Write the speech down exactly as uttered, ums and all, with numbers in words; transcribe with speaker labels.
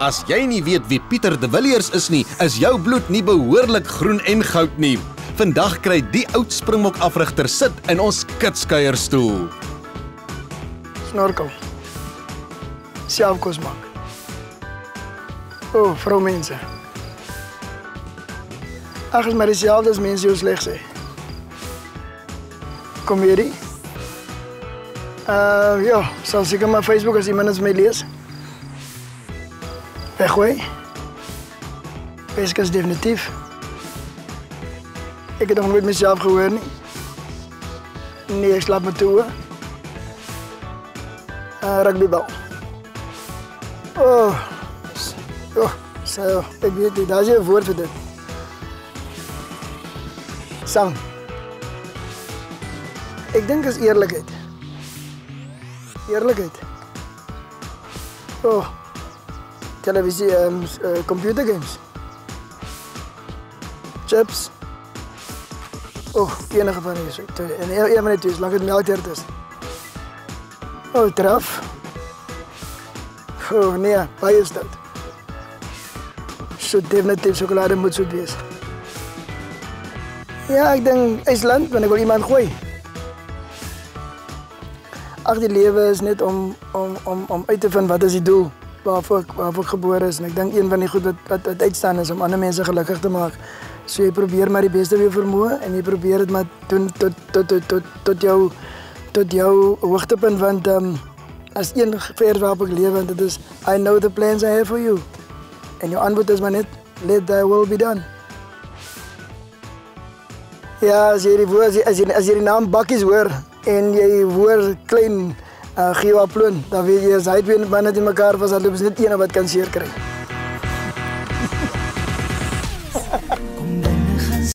Speaker 1: As jy nie weet wie Pieter de Villiers is nie, is jou bloed nie behoorlik groen en goud nie. Vandag kry die oud Springbok afrigter sit in ons kitskuierstoel.
Speaker 2: Snorkel. Selfkos maak. O, oh, vroumense. Ag, is maar dieselfde as mense jou sleg sê. Komedie. Uh, ja, sal seker maar Facebook as iemand het my lees. Weggooi. Weskus definitief. Ik heb nog nooit mezelf gehoord nie. Nee, ik slaap me toe. Uh, rugbybal. Oh. Oh, zo. Ik weet niet, daar is een woord voor dit. Sang. Ik denk dat is eerlijkheid. Eerlijkheid. Oh. Televisie, um, uh, computergames. Chips. Oh, enige van die. En een van die twee, zolang het melktert is. Oh, traf. Oh, nee, baie stout. So definitief chocolade moet zoet wees. Ja, ik denk IJsland, want ik wil iemand gooien. Ach, die leven is net om, om, om, om uit te vinden wat is die doel. Waarvoor ik, waarvoor ik geboren is. En ik denk een van die goed wat, wat, wat uitstaan is om andere mensen gelukkig te maken. So jy probeer maar die beste weer vermoë en jy probeer dit maar doen tot tot tot tot tot jou tot jou hoogtepunt want um, as een vers waarop ek leef want dit is I know the plans I have for you. En jou antwoord is maar net let thy will be done. Ja, as jy die woord as jy, as jy, as jy die naam Bakkies hoor en jy hoor klein uh, Geo Aploon, dan weet jy as hy twee manne in mekaar was, dan loop is net een wat kan seer kry.